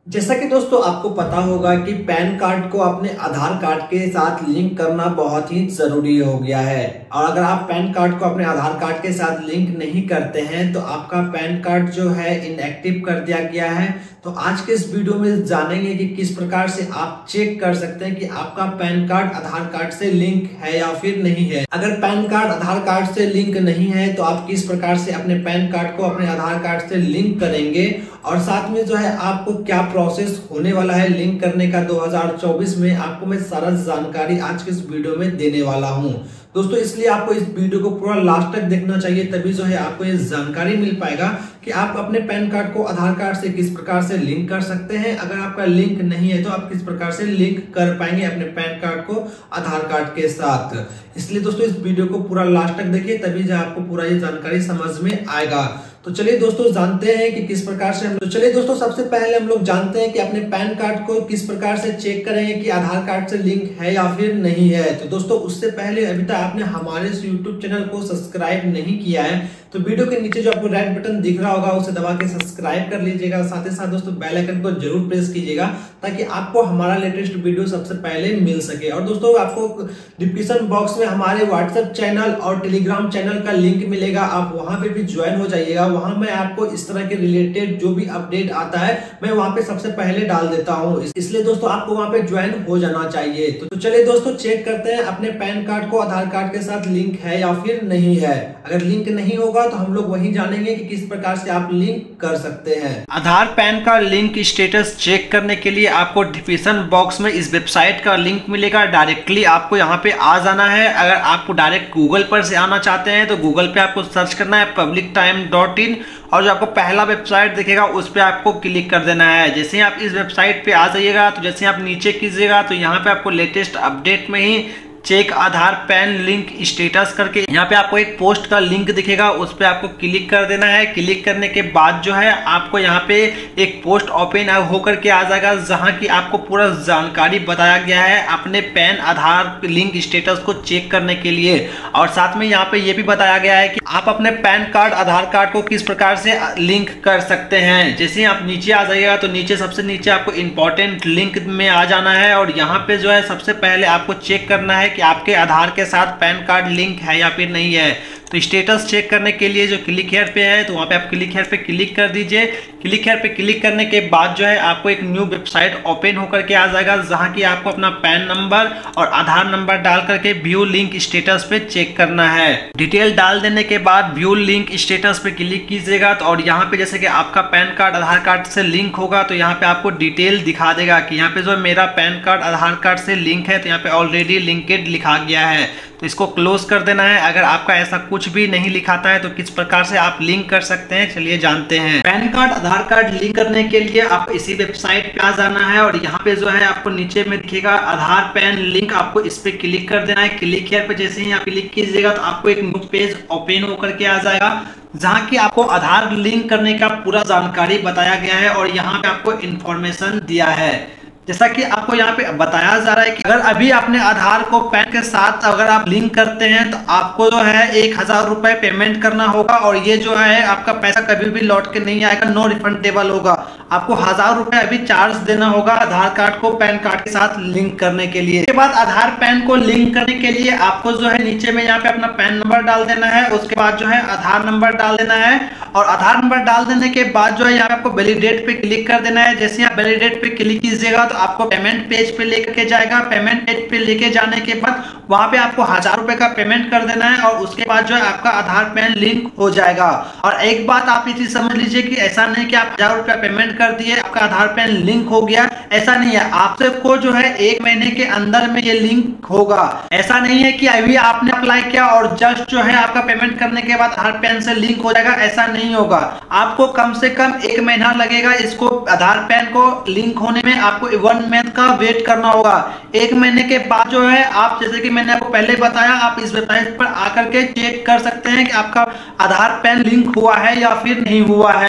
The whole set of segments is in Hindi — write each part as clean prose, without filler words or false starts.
जैसा कि दोस्तों आपको पता होगा कि पैन कार्ड को अपने आधार कार्ड के साथ लिंक करना बहुत ही जरूरी हो गया है। और अगर आप पैन कार्ड को अपने आधार कार्ड के साथ लिंक नहीं करते हैं तो आपका पैन कार्ड जो है इनएक्टिव कर दिया गया है। तो आज के इस वीडियो में जानेंगे कि किस प्रकार से आप चेक कर सकते हैं कि आपका पैन कार्ड आधार कार्ड से लिंक है या फिर नहीं है। अगर पैन कार्ड आधार कार्ड से लिंक नहीं है तो आप किस प्रकार से अपने पैन कार्ड को अपने आधार कार्ड से लिंक करेंगे और साथ में जो है आपको क्या प्रोसेस होने वाला है लिंक करने का 2024 में, आपको मैं सारा जानकारी आज के इस वीडियो में देने वाला हूं दोस्तों। इसलिए आपको इस वीडियो को पूरा लास्ट तक देखना चाहिए, तभी जो है आपको ये जानकारी मिल पाएगा कि आप अपने पैन कार्ड को आधार कार्ड से किस प्रकार से लिंक कर सकते हैं। अगर आपका लिंक नहीं है तो आप किस प्रकार से लिंक कर पाएंगे अपने पैन कार्ड को आधार कार्ड के साथ। इसलिए दोस्तों इस वीडियो को पूरा लास्ट तक देखिए, तभी जो आपको पूरा ये जानकारी समझ में आएगा। तो चलिए दोस्तों जानते हैं कि किस प्रकार से सबसे पहले हम लोग जानते हैं कि अपने पैन कार्ड को किस प्रकार से चेक करेंगे कि आधार कार्ड से लिंक है या फिर नहीं है। तो दोस्तों उससे पहले अभी तक आपने हमारे इस YouTube चैनल को सब्सक्राइब नहीं किया है तो वीडियो के नीचे जो आपको रेड बटन दिख रहा होगा उसे दबा के सब्सक्राइब कर लीजिएगा। साथ ही साथ दोस्तों बेल आइकन को जरूर प्रेस कीजिएगा ताकि आपको हमारा लेटेस्ट वीडियो सबसे पहले मिल सके। और दोस्तों आपको डिस्क्रिप्शन बॉक्स में हमारे व्हाट्सएप चैनल और टेलीग्राम चैनल का लिंक मिलेगा, आप वहां पे भी ज्वाइन हो जाइएगा। वहां मैं आपको इस तरह के रिलेटेड जो भी अपडेट आता है मैं वहां पे सबसे पहले डाल देता हूं, इसलिए दोस्तों आपको वहां पे ज्वाइन हो जाना चाहिए। तो चलिए दोस्तों चेक करते हैं अपने पैन कार्ड को आधार कार्ड के साथ लिंक है या फिर नहीं है। अगर लिंक नहीं होगा तो हम लोग वही जानेंगे कि किस प्रकार से आप लिंक कर सकते हैं। Aadhaar PAN card link status check करने के लिए आपको डिस्क्रिप्शन बॉक्स में इस वेबसाइट का लिंक मिलेगा, डायरेक्टली आपको यहाँ पे आ जाना है। अगर आपको डायरेक्ट गूगल पर से आना चाहते हैं तो गूगल पे आपको सर्च करना है publictime.in और जो आपको पहला वेबसाइट दिखेगा उस पर आपको क्लिक कर देना है। जैसे ही आप इस वेबसाइट पे आ जाइएगा तो जैसे आप नीचे कीजिएगा तो यहाँ पे आपको लेटेस्ट अपडेट में ही check Aadhaar PAN link status करके यहाँ पे आपको एक पोस्ट का लिंक दिखेगा, उस पे आपको क्लिक कर देना है। क्लिक करने के बाद जो है आपको यहाँ पे एक पोस्ट ओपन होकर के आ जाएगा जहाँ की आपको पूरा जानकारी बताया गया है अपने पैन आधार लिंक स्टेटस को चेक करने के लिए। और साथ में यहाँ पे ये भी बताया गया है कि आप अपने पैन कार्ड आधार कार्ड को किस प्रकार से लिंक कर सकते हैं। जैसे ही आप नीचे आ जाइएगा तो नीचे सबसे नीचे आपको इंपॉर्टेंट लिंक में आ जाना है और यहाँ पे जो है सबसे पहले आपको चेक करना है कि आपके आधार के साथ पैन कार्ड लिंक है या फिर नहीं है। तो स्टेटस चेक करने के लिए जो क्लिक हेयर पे है तो वहाँ पे आप क्लिक हेयर पे क्लिक कर दीजिए। क्लिक हेयर पे क्लिक करने के बाद जो है आपको एक न्यू वेबसाइट ओपन होकर के आ जाएगा जहाँ की आपको अपना पैन नंबर और आधार नंबर डाल करके व्यू लिंक स्टेटस पे चेक करना है। डिटेल डाल देने के बाद व्यू लिंक स्टेटस पे क्लिक कीजिएगा तो और यहाँ पे जैसे कि आपका पैन कार्ड आधार कार्ड से लिंक होगा तो यहाँ पे आपको डिटेल दिखा देगा कि यहाँ पे जो मेरा पैन कार्ड आधार कार्ड से लिंक है तो यहाँ पे ऑलरेडी लिंकेड लिखा गया है, तो इसको क्लोज कर देना है। अगर आपका ऐसा कुछ भी नहीं लिखाता है तो किस प्रकार से आप लिंक कर सकते हैं चलिए जानते हैं। PAN card Aadhaar card link करने के लिए आपको इसी वेबसाइट पे आ जाना है और यहाँ पे जो है आपको नीचे में दिखेगा आधार पैन लिंक, आपको इस पे क्लिक कर देना है। क्लिक हियर पे जैसे ही आप क्लिक कीजिएगा तो आपको एक न्यू पेज ओपन होकर के आ जाएगा जहाँ की आपको आधार लिंक करने का पूरा जानकारी बताया गया है और यहाँ पे आपको इंफॉर्मेशन दिया है। जैसा कि आपको यहाँ पे बताया जा रहा है कि अगर अभी आपने आधार को पैन के साथ अगर आप लिंक करते हैं तो आपको जो है 1000 रुपए पेमेंट करना होगा और ये जो है आपका पैसा कभी भी लौट के नहीं आएगा, नो रिफंडेबल होगा। आपको 1000 रुपए अभी चार्ज देना होगा आधार कार्ड को पैन कार्ड के साथ लिंक करने के लिए। उसके बाद आधार पैन को लिंक करने के लिए आपको जो है नीचे में यहाँ पे अपना पैन नंबर डाल देना है, उसके बाद जो है आधार नंबर डाल देना है और आधार नंबर डाल देने के बाद जो है यहाँ पे आपको वैलिडेट पे क्लिक कर देना है। जैसे आप वैलिडेट पे क्लिक कीजिएगा तो आपको पेमेंट पेज पे लेकर के जाएगा। पेमेंट पेज पे लेके जाने के बाद वहां पे आपको 1000 रुपए का पेमेंट कर देना है और उसके बाद जो है आपका आधार पैन लिंक हो जाएगा। और एक बात आप ये चीज समझ लीजिए कि ऐसा नहीं कि आप 1000 रुपया पेमेंट कर दिए आपका आधार पैन लिंक हो गया, ऐसा नहीं है। आपसे को जो है 1 महीने के अंदर में ये लिंक होगा। ऐसा नहीं है कि अभी आपने अप्लाई किया और जस्ट जो है आपका पेमेंट करने के बाद आधार पैन से लिंक हो जाएगा, ऐसा नहीं होगा। आपको कम से कम 1 महीना लगेगा इसको आधार पैन को लिंक होने में, आपको 1 मंथ का वेट करना होगा। 1 महीने के बाद जो है आप जैसे कि मैंने आपको पहले बताया आप इस वेबसाइट पर आकर के चेक कर सकते हैं कि आपका आधार पैन लिंक हुआ है या फिर नहीं हुआ है।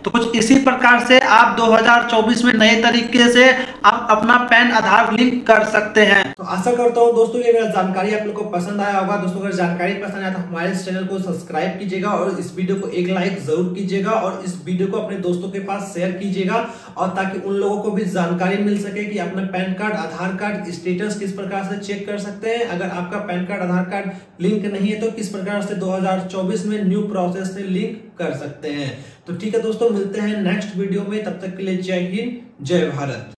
तो कुछ इसी प्रकार से आप 2024 में नए तरीके से आप अपना पैन आधार लिंक कर सकते हैं। तो आशा करता हूँ दोस्तों ये मेरा जानकारी आप लोग को पसंद आया होगा। दोस्तों अगर जानकारी पसंद आया तो हमारे इस चैनल को सब्सक्राइब कीजिएगा और इस वीडियो को एक लाइक जरूर कीजिएगा और इस वीडियो को अपने दोस्तों के पास शेयर कीजिएगा, और ताकि उन लोगों को भी जानकारी मिल सके कि अपना pan card Aadhaar card status किस प्रकार से चेक कर सकते हैं। अगर आपका pan card Aadhaar card link नहीं है तो किस प्रकार से 2024 में न्यू प्रोसेस से लिंक कर सकते हैं। तो ठीक है दोस्तों, मिलते हैं नेक्स्ट वीडियो में, तब तक के लिए जय हिंद जय भारत।